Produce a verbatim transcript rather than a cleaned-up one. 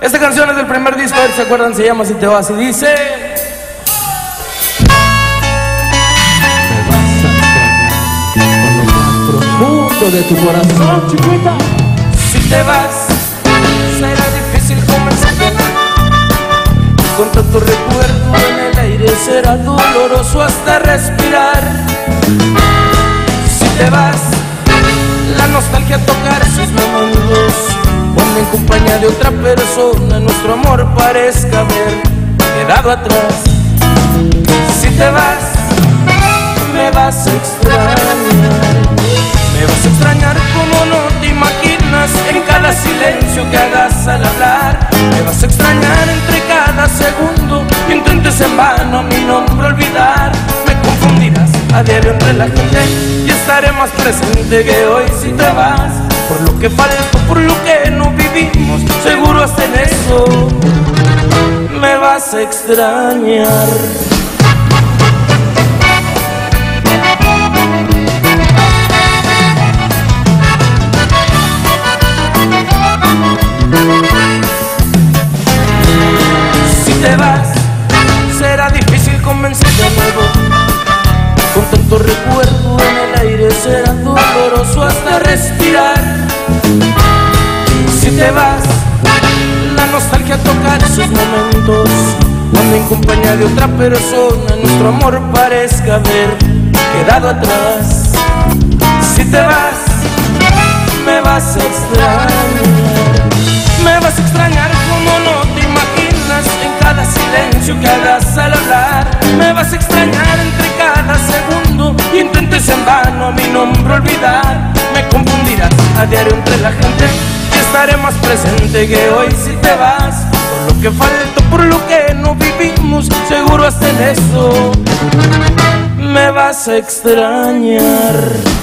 Esta canción es del primer disco, a ver si se acuerdan, se llama Si te vas y dice: profundo de tu corazón, chiquita. Si te vas, será difícil convencerte. Con tanto recuerdo en el aire será doloroso hasta respirar. Si te vas, la nostalgia tocará sus momentos, cuando en compañía de otra persona nuestro amor parezca haber quedado atrás. Si te vas, me vas a extrañar. Me vas a extrañar como no te imaginas, en cada silencio que hagas al hablar. Me vas a extrañar entre cada segundo que intentes en vano mi nombre olvidar. Me confundirás a diario entre la gente y estaré más presente que hoy si te vas. Por lo que faltó, por lo que no vivimos, seguro hasta en eso me vas a extrañar. Si te vas, será difícil convencer de nuevo. Con tanto recuerdo en el aire será doloroso hasta respirar. Si te vas, la nostalgia tocará sus momentos, cuando en compañía de otra persona nuestro amor parezca haber quedado atrás. Si te vas, me vas a extrañar. Me vas a extrañar como no te imaginas, en cada silencio que hagas al hablar. Me vas a extrañar entre cada segundo y intentes en vano mi nombre olvidar. Me confundirás a diario entre la gente y estaré más presente que hoy si te vas. Por lo que faltó, por lo que no vivimos, seguro hasta en eso me vas a extrañar.